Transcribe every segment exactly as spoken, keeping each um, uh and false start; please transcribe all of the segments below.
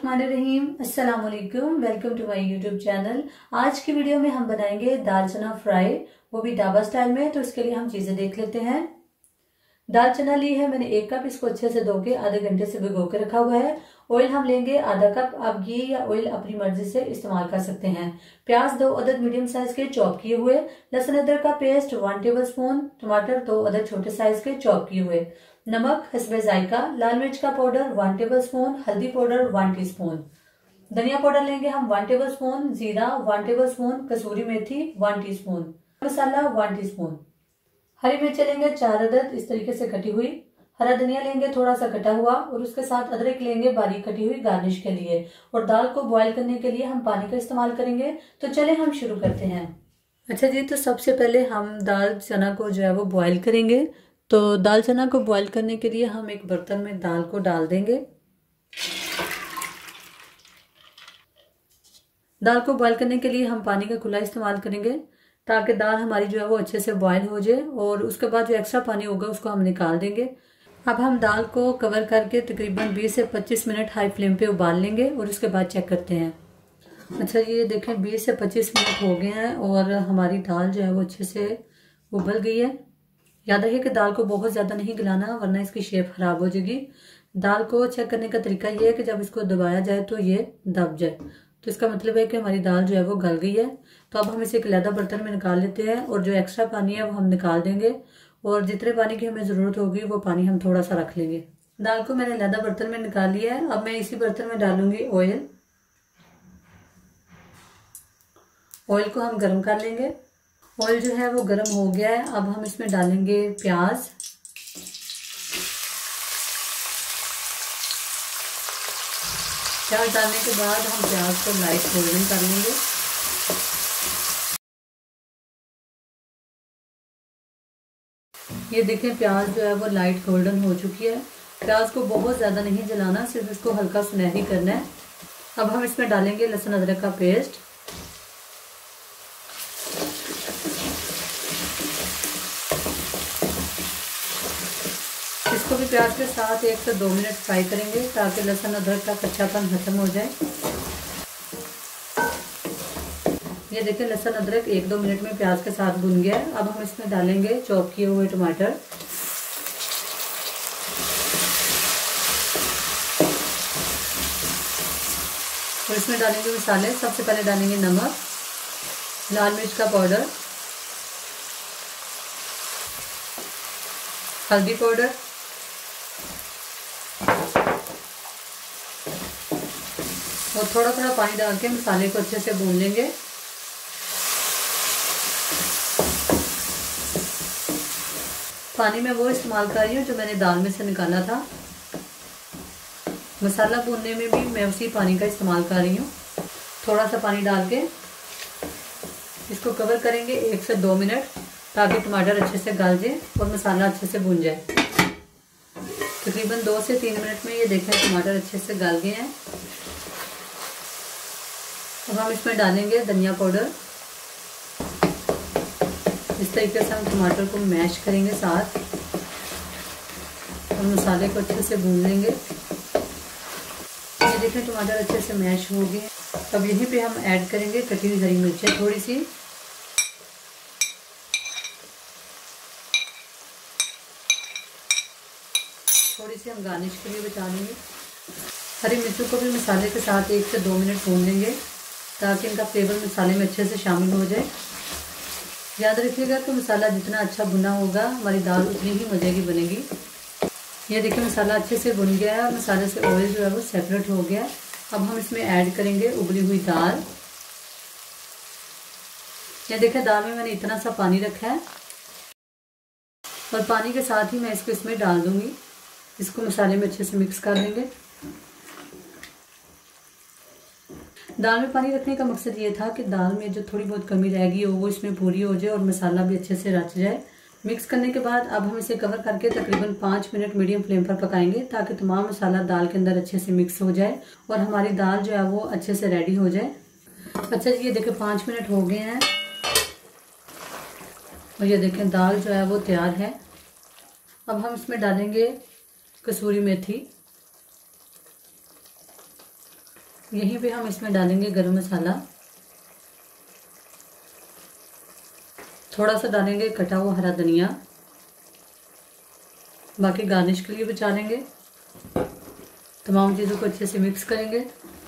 बिस्मिल्लाहिर्रहमानिर्रहीम। अस्सलाम वालेकुम। Welcome to my YouTube channel. आज की वीडियो में हम बनाएंगे दाल चना फ्राई, वो भी ढाबा स्टाइल में। तो इसके लिए हम चीजें देख लेते हैं। दाल चना ली है मैंने एक कप, इसको अच्छे से धो के आधे घंटे से भिगो के रखा हुआ है। ऑयल हम लेंगे आधा कप। आप घी या ऑयल अपनी मर्जी से इस्तेमाल कर सकते हैं। प्याज दो अदद मीडियम साइज के चॉप किए हुए, लहसुन अदरक का पेस्ट वन टेबल स्पून, टमाटर दो अदद छोटे साइज के चॉप किए हुए, नमक हस्बे जायका, लाल मिर्च का पाउडर वन टेबल स्पून, हल्दी पाउडर वन टीस्पून, धनिया पाउडर लेंगे हम वन टेबल स्पून, जीरा वन टेबल स्पून, कसूरी मेथी one teaspoon, masala one teaspoon, हरी मिर्च लेंगे चार अदद इस तरीके से कटी हुई, हरा धनिया लेंगे थोड़ा सा कटा हुआ, और उसके साथ अदरक लेंगे बारीक कटी हुई गार्निश के लिए। और दाल को बॉईल करने के लिए हम पानी का इस्तेमाल करेंगे। तो चले हम शुरू करते हैं। अच्छा जी, तो सबसे पहले हम दाल चना को जो है वो बॉईल करेंगे। तो दाल चना को बॉईल करने के लिए हम एक बर्तन में दाल को डाल देंगे। दाल को बॉईल करने के लिए हम पानी का खुला इस्तेमाल करेंगे ताकि दाल हमारी जो है वो अच्छे से बॉईल हो जाए, और उसके बाद जो एक्स्ट्रा पानी होगा उसको हम निकाल देंगे। अब हम दाल को कवर करके तकरीबन बीस से पच्चीस मिनट हाई फ्लेम पे उबाल लेंगे और उसके बाद चेक करते हैं। अच्छा ये देखें बीस से पच्चीस मिनट हो गए हैं और हमारी दाल जो है वो अच्छे से उबल गई है। याद रखिए कि दाल को बहुत ज़्यादा नहीं गलाना वरना इसकी शेप खराब हो जाएगी। दाल को चेक करने का तरीका ये है कि जब इसको दबाया जाए तो ये दब जाए, तो इसका मतलब है कि हमारी दाल जो है वो गल गई है। तो अब हम इसे एक अलग बर्तन में निकाल लेते हैं और जो एक्स्ट्रा पानी है वो हम निकाल देंगे, और जितने पानी की हमें ज़रूरत होगी वो पानी हम थोड़ा सा रख लेंगे। दाल को मैंने अलग बर्तन में निकाल लिया है। अब मैं इसी बर्तन में डालूंगी ऑयल। ऑयल को हम गर्म कर लेंगे। ऑयल जो है वो गर्म हो गया है। अब हम इसमें डालेंगे प्याज। प्याज डालने के बाद हम प्याज को लाइट गोल्डन कर लेंगे। ये देखें प्याज जो है वो लाइट गोल्डन हो चुकी है। प्याज को बहुत ज़्यादा नहीं जलाना, सिर्फ इसको हल्का सुनहरी करना है। अब हम इसमें डालेंगे लहसुन अदरक का पेस्ट। इसको भी प्याज के साथ एक से दो मिनट फ्राई करेंगे ताकि लहसुन अदरक का कच्चापन खत्म हो जाए। ये देखिए लहसुन अदरक एक दो मिनट में प्याज के साथ भुन गया है। अब हम इसमें डालेंगे चॉप किए हुए टमाटर। और इसमें डालेंगे मसाले। सबसे पहले डालेंगे नमक, लाल मिर्च का पाउडर, हल्दी पाउडर, और थोड़ा थोड़ा पानी डाल के मसाले को अच्छे से भून लेंगे। पानी में वो इस्तेमाल कर रही हूँ जो मैंने दाल में से निकाला था। मसाला भूनने में भी मैं उसी पानी का इस्तेमाल कर रही हूँ। थोड़ा सा पानी डाल के इसको कवर करेंगे एक से दो मिनट ताकि टमाटर अच्छे से गल जाए और मसाला अच्छे से भून जाए। तकरीबन दो से तीन मिनट में ये देखें टमाटर अच्छे से गल गए हैं। अब हम इसमें डालेंगे धनिया पाउडर। इस तरीके से हम टमाटर को मैश करेंगे साथ और मसाले को अच्छे से भून लेंगे। ये देखें टमाटर अच्छे से मैश हो गए। अब यहीं पे हम ऐड करेंगे कटी हुई हरी मिर्चें थोड़ी सी। थोड़ी सी हम गार्निश के लिए बचा लेंगे। हरी मिर्चों को भी मसाले के साथ एक से दो मिनट भून लेंगे ताकि इनका फ्लेवर मसाले में अच्छे से शामिल हो जाए। याद रखिएगा कि मसाला जितना अच्छा भुना होगा हमारी दाल उतनी ही मज़े की बनेगी। ये देखिए मसाला अच्छे से भुन गया है, मसाले से ऑयल जो है वो सेपरेट हो गया। अब हम इसमें ऐड करेंगे उबली हुई दाल। ये देखिए दाल में मैंने इतना सा पानी रखा है और पानी के साथ ही मैं इसको इसमें डाल दूंगी। इसको मसाले में अच्छे से मिक्स कर लेंगे। दाल में पानी रखने का मकसद ये था कि दाल में जो थोड़ी बहुत कमी रहेगी वो इसमें पूरी हो जाए और मसाला भी अच्छे से रच जाए। मिक्स करने के बाद अब हम इसे कवर करके तकरीबन पाँच मिनट मीडियम फ्लेम पर पकाएंगे ताकि तमाम मसाला दाल के अंदर अच्छे से मिक्स हो जाए और हमारी दाल जो है वो अच्छे से रेडी हो जाए। अच्छा जी, ये देखें पाँच मिनट हो गए हैं और ये देखें दाल जो है वो तैयार है। अब हम इसमें डालेंगे कसूरी मेथी यहीं पे हम इसमें डालेंगे गरम मसाला, थोड़ा सा डालेंगे कटा हुआ हरा धनिया, बाकी गार्निश के लिए बचा लेंगे। तमाम चीज़ों को अच्छे से मिक्स करेंगे।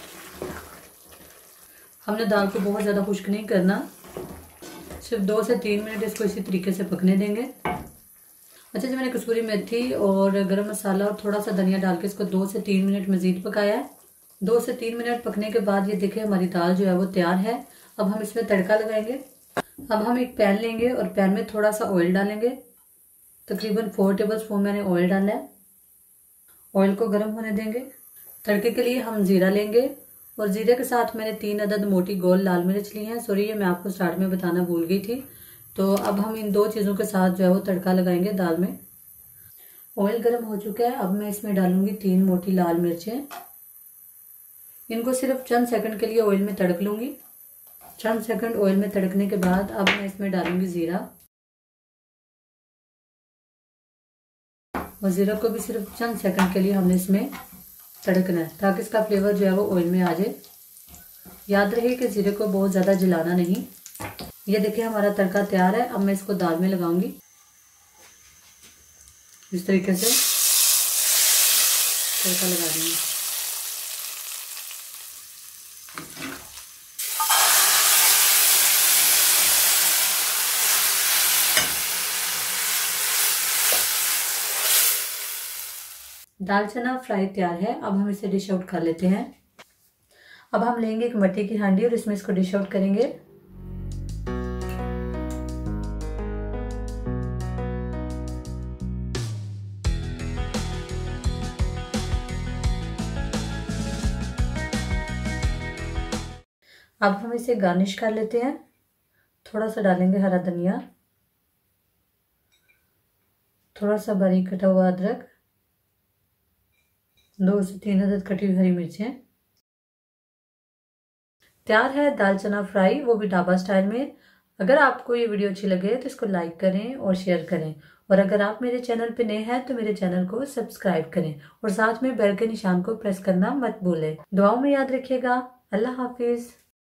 हमने दाल को बहुत ज़्यादा खुश्क नहीं करना, सिर्फ दो से तीन मिनट इसको इसी तरीके से पकने देंगे। अच्छा जी, मैंने कसूरी मेथी और गरम मसाला और थोड़ा सा धनिया डाल के इसको दो से तीन मिनट मज़ीद पकाया है। दो से तीन मिनट पकने के बाद ये देखिए हमारी दाल जो है वो तैयार है। अब हम इसमें तड़का लगाएंगे। अब हम एक पैन लेंगे और पैन में थोड़ा सा ऑयल डालेंगे। तकरीबन फोर टेबल स्पून मैंने ऑयल डाला है। ऑयल को गर्म होने देंगे। तड़के के लिए हम जीरा लेंगे और जीरे के साथ मैंने तीन अदद मोटी गोल लाल मिर्च ली हैं। सॉरी, ये मैं आपको स्टार्ट में बताना भूल गई थी। तो अब हम इन दो चीज़ों के साथ जो है वो तड़का लगाएंगे दाल में। ऑयल गर्म हो चुका है। अब मैं इसमें डालूंगी तीन मोटी लाल मिर्चें। इनको सिर्फ चंद सेकंड के लिए ऑयल में तड़क लूंगी। चंद सेकंड ऑयल में तड़कने के बाद अब मैं इसमें डालूंगी जीरा, और जीरा को भी सिर्फ चंद सेकंड के लिए हमने इसमें तड़कना है ताकि इसका फ्लेवर जो है वो ऑयल में आ जाए। याद रहे कि जीरे को बहुत ज़्यादा जलाना नहीं। ये देखिए हमारा तड़का तैयार है। अब मैं इसको दाल में लगाऊंगी इस तरीके से तड़का लगा दूंगी। दाल चना फ्राई तैयार है। अब हम इसे डिश आउट कर लेते हैं। अब हम लेंगे एक मिट्टी की हांडी और इसमें इसको डिश आउट करेंगे। अब हम इसे गार्निश कर लेते हैं। थोड़ा सा डालेंगे हरा धनिया, थोड़ा सा बारीक कटा हुआ अदरक, दो से तीन अदद कटी हुई हरी मिर्चें। तैयार है दाल चना फ्राई, वो भी ढाबा स्टाइल में। अगर आपको ये वीडियो अच्छी लगे तो इसको लाइक करें और शेयर करें, और अगर आप मेरे चैनल पे नए हैं तो मेरे चैनल को सब्सक्राइब करें और साथ में बेल के निशान को प्रेस करना मत भूलें। दुआओं में याद रखिएगा। अल्लाह हाफिज।